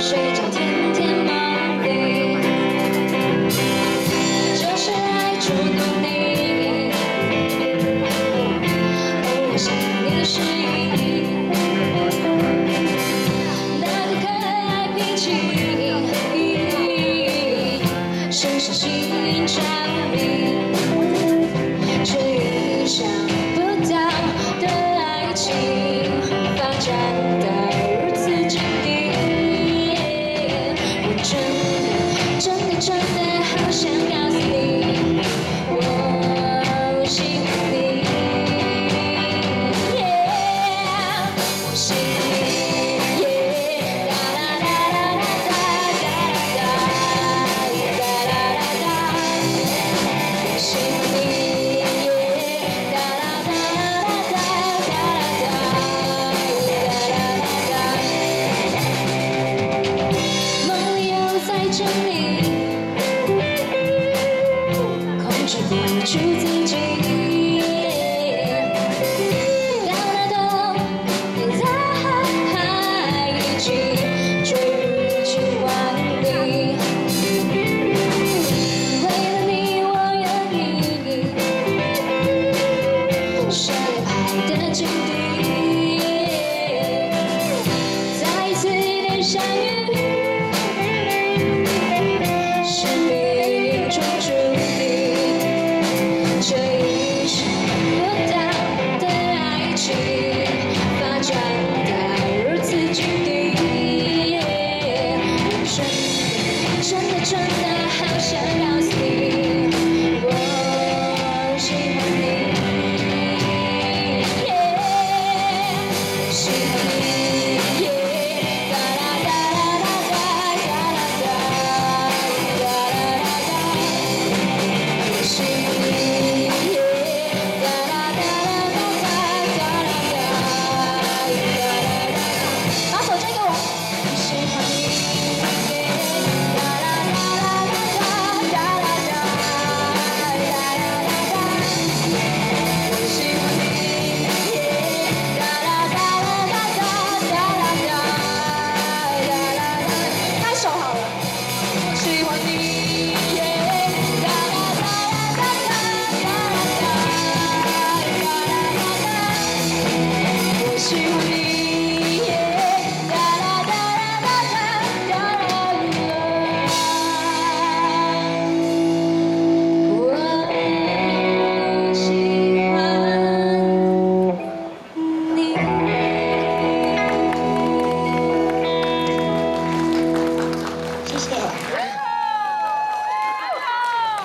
睡着天天梦里，就是爱捉弄你。哦，我想你的示意，那个可爱脾气，深深吸引着你，却意想不到的爱情发展的如此坚定。我真的好想告诉你，我喜欢你。我喜欢你，哒啦哒啦哒哒哒哒啦哒哒。我喜欢你，哒啦哒啦哒哒哒哒啦哒。梦里又在整理，控制不住自己。到哪都别再一起坠入情网里。为了你，我愿意涉猎爱的境地，再一次的相遇。